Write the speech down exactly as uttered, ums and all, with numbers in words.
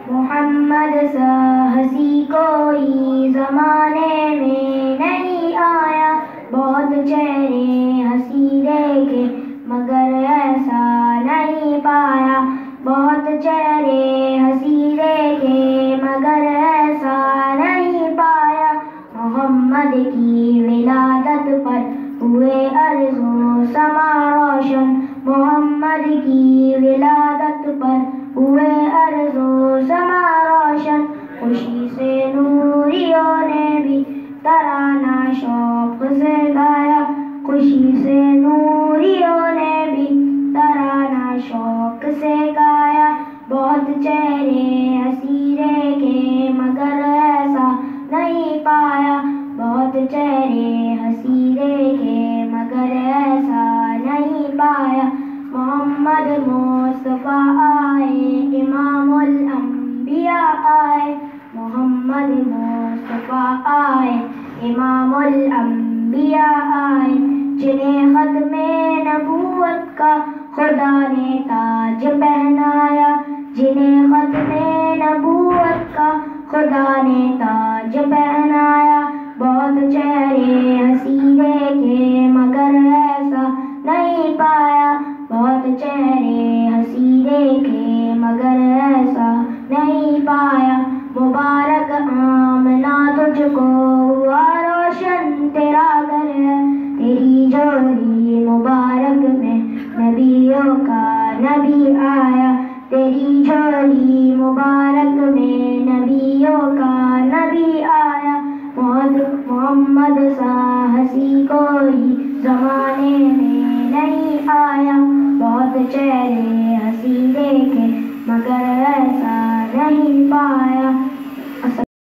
محمد سا ہنسی کوئی زمانے میں نہیں آیا، بہت چہرے ہنسی دیکھے مگر ایسا نہیں پایا، بہت چہرے ہنسی دیکھے مگر ایسا نہیں پایا۔ محمد کی ولادت پر ہوئے ارض و سما روشن، محمد کی ولادت پر ہوئے ارض و سما روشن، خوشی سے نوریوں نے بھی ترانہ شوق سے گایا، خوشی سے نوریوں نے بھی ترانہ شوق سے گایا، بہت چہرے ہنسی دیکھے مگر ایسا نہیں پایا، بہت چہرے ہنسی دیکھے مگر ایسا نہیں پایا۔ محمد مصطفیٰ آئے امام الانبیاء آئے، محمد مصطفیٰ آئے امام الانبیاء آئے، جنہیں ختم نبوت کا خدا نے تاج پہنایا، جنہیں ختم نبوت کا خدا نے تاج پہنایا، بہت چہرے ہنسی دیکھے مگر ایسا نہیں پایا، بہت چہرے ہنسی دیکھے مگر ایسا نہیں پایا۔ مبارک آمنہ تجھ کو ہوا روشن تیرا گھر ہے، تیری جھولی مبارک میں نبیوں کا نبی آیا، تیری جھولی مبارک میں نبیوں کا نبی آیا، محمد سا ہنسی کوئی زمانے میں نہیں آیا، بہت چہرے ہنسی دیکھے مگر ایسا نہیں پایا۔